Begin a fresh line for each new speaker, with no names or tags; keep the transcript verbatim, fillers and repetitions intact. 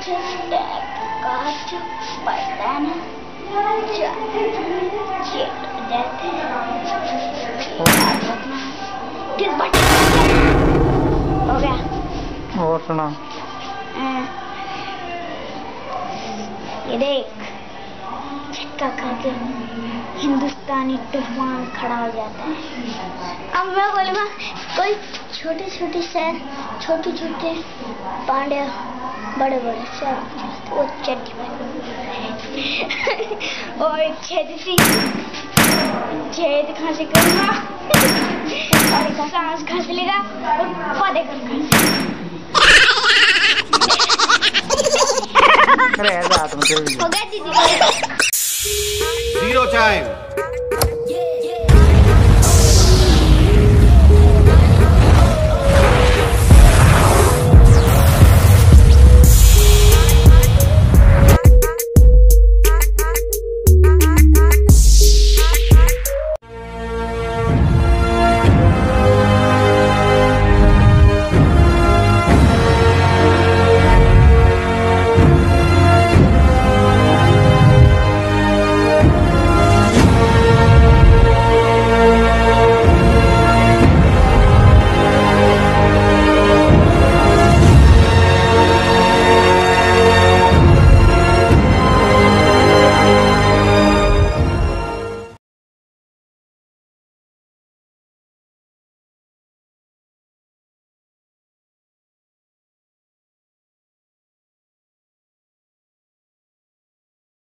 काट बटन देते किस बटन हो गया।
और सुना
ये देख झटका करके हिंदुस्तानी तूफान खड़ा हो जाता है। अब मैं बोलूँगा कोई छोटे छोटे शहर छोटे छोटे पांडे बड़े बड़े शहर वो चट्टी और छेद सी छेद खांसी करूँगा और एक सांस खांस लेगा और पौधे कर
अरे ऐसा
हो गया दीदी।
Zero time.